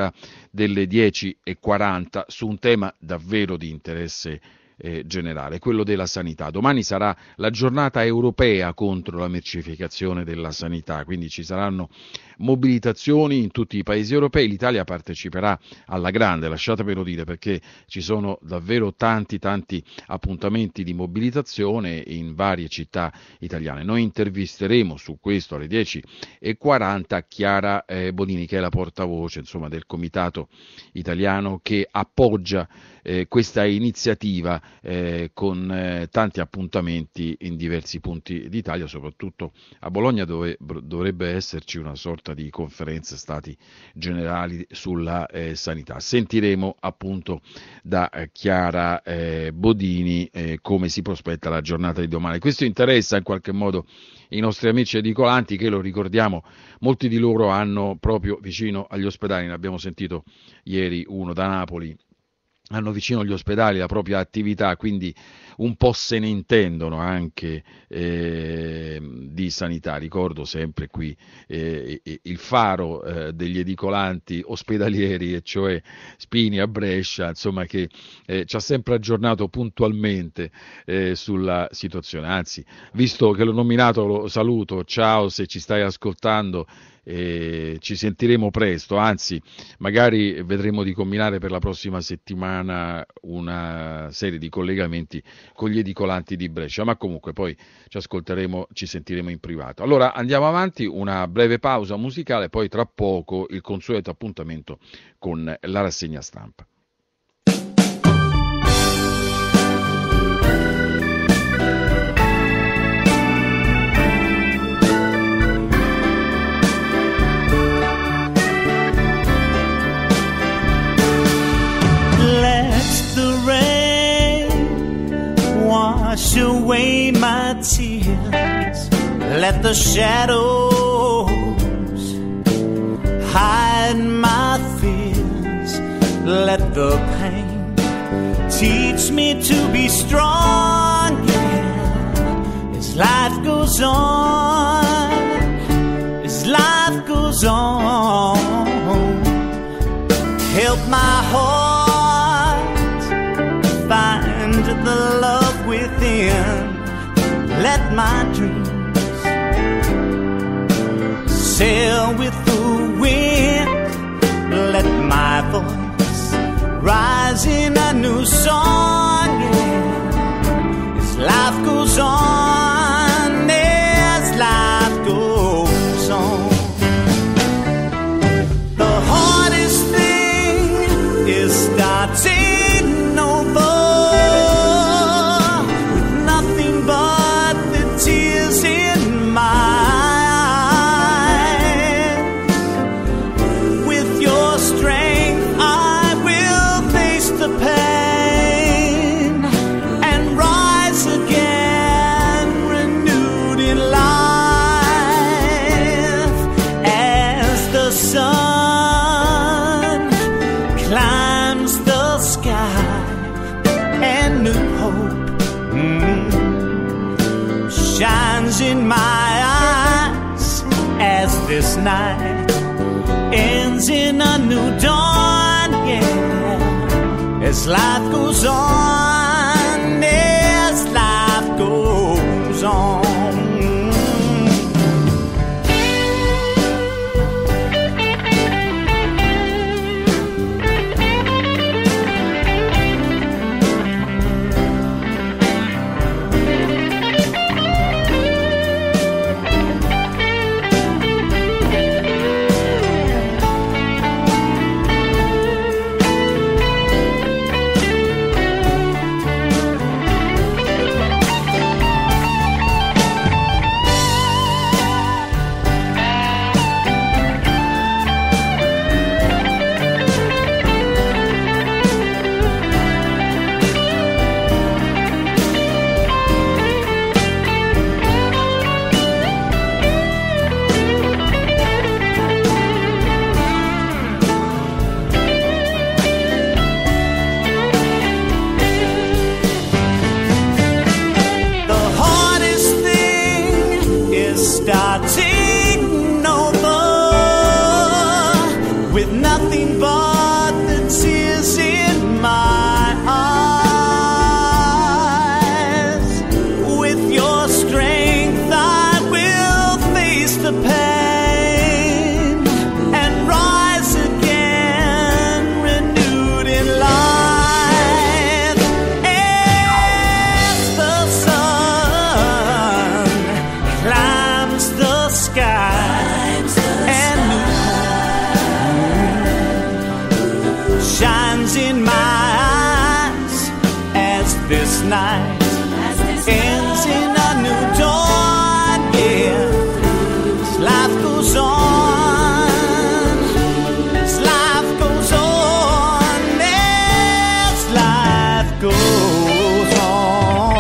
delle 10:40 su un tema davvero di interesse generale, quello della sanità. Domani sarà la giornata europea contro la mercificazione della sanità, quindi ci saranno mobilitazioni in tutti i paesi europei. L'Italia parteciperà alla grande, lasciatemelo dire, perché ci sono davvero tanti appuntamenti di mobilitazione in varie città italiane. Noi intervisteremo su questo alle 10:40 Chiara Bodini, che è la portavoce, insomma, del comitato italiano che appoggia questa iniziativa con tanti appuntamenti in diversi punti d'Italia, soprattutto a Bologna, dove dovrebbe esserci una sorta di conferenze stati generali sulla sanità. Sentiremo appunto da Chiara Bodini come si prospetta la giornata di domani. Questo interessa in qualche modo i nostri amici edicolanti, che, lo ricordiamo, molti di loro hanno proprio vicino agli ospedali, ne abbiamo sentito ieri uno da Napoli, hanno vicino agli ospedali la propria attività, quindi un po' se ne intendono anche di sanità. Ricordo sempre qui il faro degli edicolanti ospedalieri, e cioè Spini a Brescia, insomma, che ci ha sempre aggiornato puntualmente sulla situazione. Anzi, visto che l'ho nominato, lo saluto. Ciao, se ci stai ascoltando. Ci sentiremo presto, anzi magari vedremo di combinare per la prossima settimana una serie di collegamenti con gli edicolanti di Brescia, ma comunque poi ci ascolteremo, ci sentiremo in privato. Allora andiamo avanti, una breve pausa musicale, poi tra poco il consueto appuntamento con la rassegna stampa. Wash away my tears, let the shadows hide my fears, let the pain teach me to be strong, yeah, as life goes on, as life goes on. Help my heart find the love within, let my dreams sail with the wind, let my voice rise in a new song, yeah, as life goes on, as life goes on. The hardest thing is starting over, in my eyes as this night ends in a new dawn, yeah, as life goes on, as life goes on. brought the tears in my eyes. With your strength I will face the pain and rise again, renewed in life. As the sun climbs the sky and shines in my eyes as this night ends in a new dawn. Yeah, as life goes on, as life goes on, as life goes on.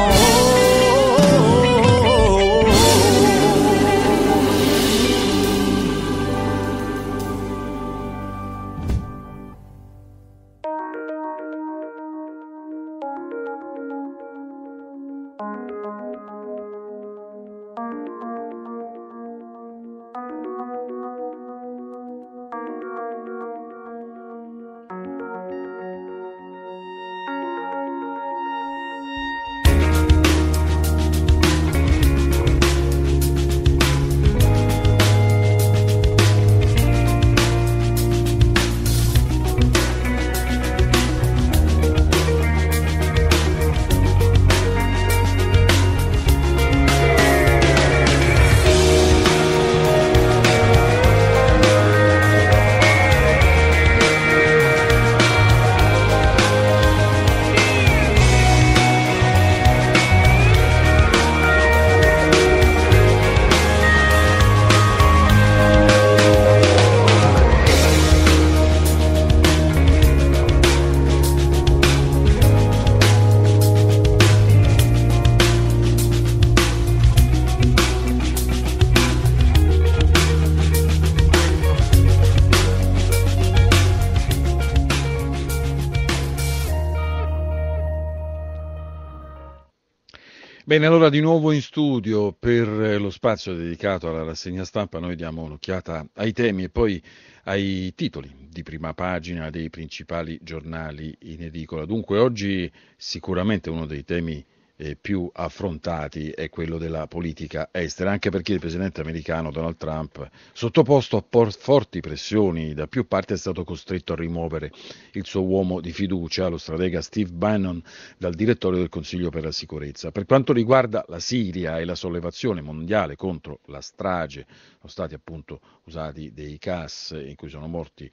Bene, allora di nuovo in studio per lo spazio dedicato alla rassegna stampa noi diamo un'occhiata ai temi e poi ai titoli di prima pagina dei principali giornali in edicola. Dunque oggi sicuramente uno dei temi più affrontati è quello della politica estera, anche perché il presidente americano Donald Trump, sottoposto a forti pressioni da più parti, è stato costretto a rimuovere il suo uomo di fiducia, lo stratega Steve Bannon, dal direttorio del Consiglio per la sicurezza. Per quanto riguarda la Siria e la sollevazione mondiale contro la strage, sono stati appunto usati dei gas in cui sono morti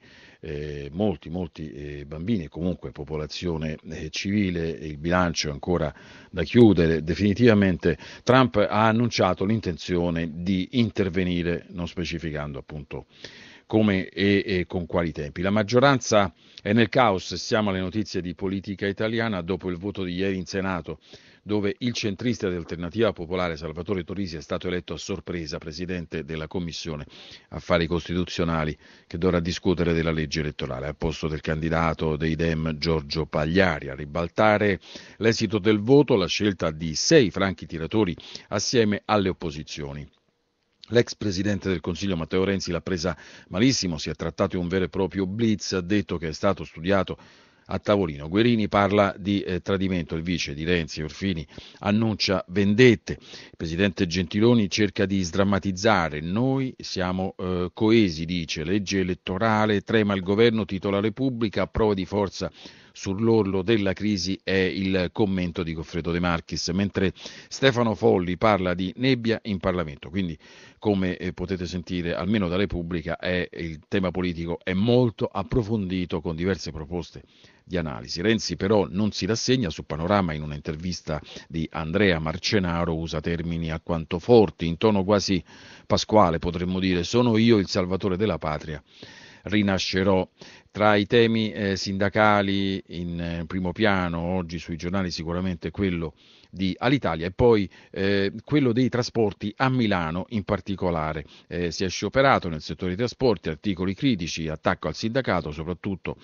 molti bambini e comunque popolazione civile, il bilancio è ancora da chiudere definitivamente. Trump ha annunciato l'intenzione di intervenire, non specificando appunto come e con quali tempi. La maggioranza è nel caos, siamo alle notizie di politica italiana dopo il voto di ieri in Senato, dove il centrista di Alternativa Popolare Salvatore Torrisi è stato eletto a sorpresa presidente della Commissione Affari Costituzionali, che dovrà discutere della legge elettorale, al posto del candidato dei Dem Giorgio Pagliari. A ribaltare l'esito del voto la scelta di 6 franchi tiratori assieme alle opposizioni. L'ex presidente del Consiglio Matteo Renzi l'ha presa malissimo, si è trattato di un vero e proprio blitz, ha detto che è stato studiato a tavolino. Guerini parla di tradimento, il vice di Renzi, Orfini, annuncia vendette. Il presidente Gentiloni cerca di sdrammatizzare, noi siamo coesi, dice, legge elettorale, trema il governo, titola Repubblica, a prova di forza sull'orlo della crisi è il commento di Goffredo De Marchis, mentre Stefano Folli parla di nebbia in Parlamento. Quindi, come potete sentire, almeno da Repubblica, il tema politico è molto approfondito con diverse proposte di analisi. Renzi però non si rassegna. Su Panorama, in un'intervista di Andrea Marcenaro, usa termini alquanto forti, in tono quasi pasquale, potremmo dire: sono io il salvatore della patria, rinascerò. Tra i temi sindacali in primo piano oggi sui giornali sicuramente quello di Alitalia e poi quello dei trasporti a Milano in particolare. Si è scioperato nel settore dei trasporti, articoli critici, attacco al sindacato, soprattutto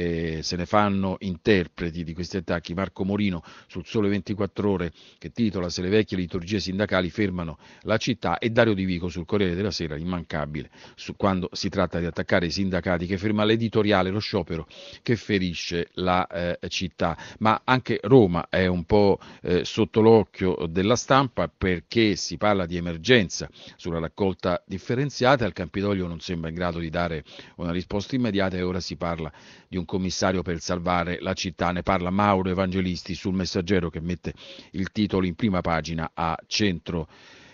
se ne fanno interpreti di questi attacchi Marco Morino sul Sole 24 Ore, che titola "Se le vecchie liturgie sindacali fermano la città", e Dario Di Vico sul Corriere della Sera, immancabile quando si tratta di attaccare i sindacati, che firma l'editoriale sindacale, lo sciopero che ferisce la città. Ma anche Roma è un po' sotto l'occhio della stampa, perché si parla di emergenza sulla raccolta differenziata. Il Campidoglio non sembra in grado di dare una risposta immediata e ora si parla di un commissario per salvare la città. Ne parla Mauro Evangelisti sul Messaggero, che mette il titolo in prima pagina a centro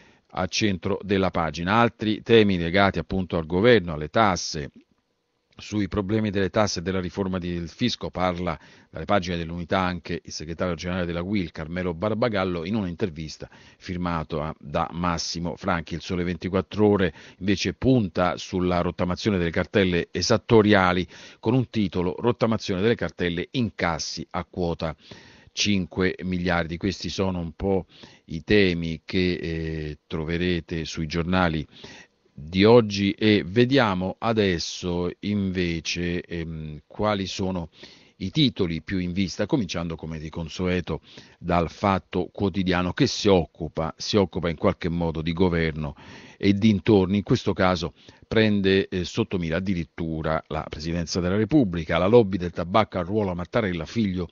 della pagina. Altri temi legati appunto al governo, alle tasse. Sui problemi delle tasse e della riforma del fisco parla dalle pagine dell'Unità anche il segretario generale della UIL, Carmelo Barbagallo, in un'intervista firmata da Massimo Franchi. Il Sole 24 Ore invece punta sulla rottamazione delle cartelle esattoriali con un titolo: rottamazione delle cartelle, incassi a quota 5 miliardi. Questi sono un po' i temi che troverete sui giornali di oggi, e vediamo adesso invece quali sono i titoli più in vista, cominciando come di consueto dal Fatto Quotidiano, che si occupa in qualche modo di governo e dintorni. In questo caso prende sotto mira addirittura la Presidenza della Repubblica. La lobby del tabacco arruola Mattarella, figlio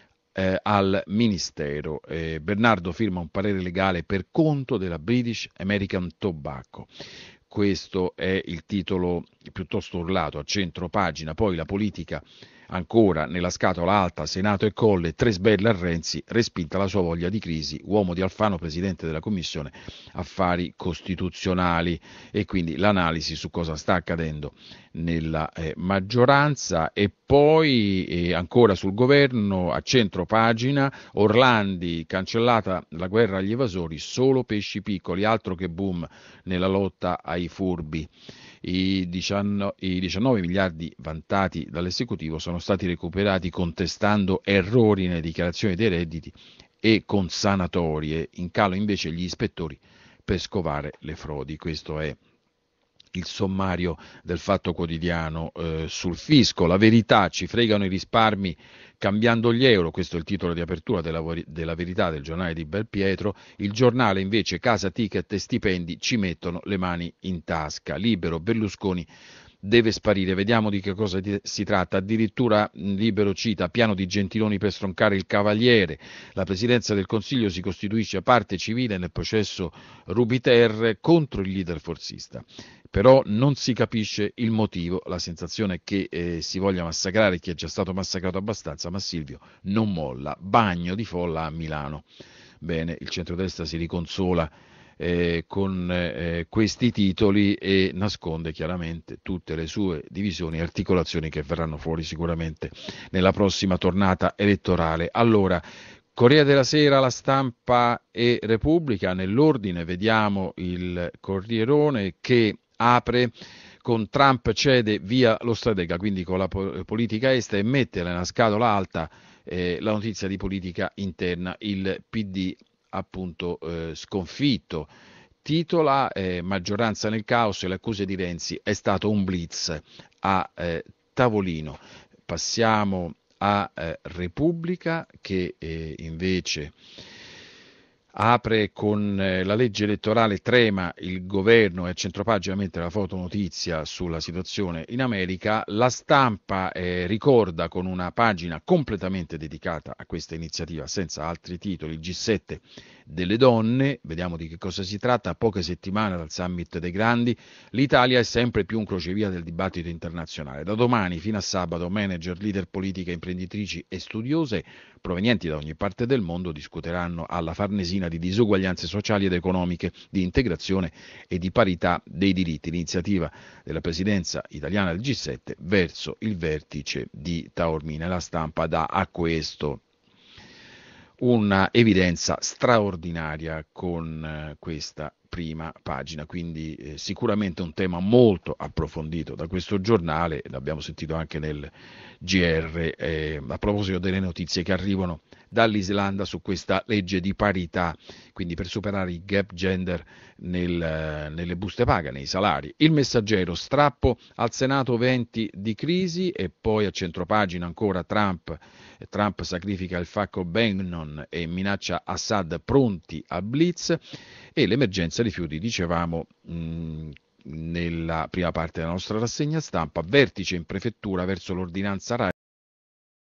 al Ministero. Bernardo firma un parere legale per conto della British American Tobacco. Questo è il titolo piuttosto urlato a centro pagina. Poi la politica ancora nella scatola alta, Senato e Colle, tre sberle a Renzi, respinta la sua voglia di crisi, uomo di Alfano, presidente della Commissione Affari Costituzionali. E quindi l'analisi su cosa sta accadendo nella maggioranza. E poi ancora sul governo, a centro pagina, Orlandi, cancellata la guerra agli evasori, solo pesci piccoli, altro che boom nella lotta ai furbi. I 19 miliardi vantati dall'esecutivo sono stati recuperati contestando errori nelle dichiarazioni dei redditi e con sanatorie. In calo invece gli ispettori per scovare le frodi. Questo è il sommario del Fatto Quotidiano sul fisco. La Verità: ci fregano i risparmi cambiando gli euro. Questo è il titolo di apertura della Verità, del giornale di Belpietro. Il Giornale invece: casa, ticket e stipendi ci mettono le mani in tasca. Libero: Berlusconi deve sparire. Vediamo di che cosa si tratta. Addirittura Libero cita piano di Gentiloni per stroncare il Cavaliere. La Presidenza del Consiglio si costituisce parte civile nel processo Rubiter contro il leader forzista. Però non si capisce il motivo. La sensazione è che si voglia massacrare chi è già stato massacrato abbastanza, ma Silvio non molla. Bagno di folla a Milano. Bene, il centrodestra si riconsola con questi titoli e nasconde chiaramente tutte le sue divisioni e articolazioni che verranno fuori sicuramente nella prossima tornata elettorale. Allora, Corriere della Sera, La Stampa e Repubblica. Nell'ordine vediamo il Corrierone che apre con Trump cede via lo stratega, quindi con la politica estera, e mette nella scatola alta la notizia di politica interna. Il PD appunto sconfitto. Titola maggioranza nel caos e le accuse di Renzi, è stato un blitz a tavolino. Passiamo a Repubblica che invece apre con la legge elettorale, trema il governo, e a centropagina mette la fotonotizia sulla situazione in America. La Stampa ricorda con una pagina completamente dedicata a questa iniziativa, senza altri titoli, il G7 delle donne. Vediamo di che cosa si tratta. A poche settimane dal summit dei grandi, l'Italia è sempre più un crocevia del dibattito internazionale. Da domani fino a sabato manager, leader politiche, imprenditrici e studiose provenienti da ogni parte del mondo discuteranno alla Farnesina di disuguaglianze sociali ed economiche, di integrazione e di parità dei diritti. L'iniziativa della presidenza italiana del G7 verso il vertice di Taormina. La Stampa dà a questo una evidenza straordinaria con questa prima pagina, quindi sicuramente un tema molto approfondito da questo giornale. L'abbiamo sentito anche nel GR a proposito delle notizie che arrivano dall'Islanda su questa legge di parità, quindi per superare il gap gender nelle buste paga, nei salari. Il Messaggero: strappo al Senato, venti di crisi. E poi a centropagina ancora Trump sacrifica il falco Bannon e minaccia Assad, pronti a blitz. E l'emergenza rifiuti, dicevamo, nella prima parte della nostra rassegna stampa, vertice in prefettura verso l'ordinanza RAI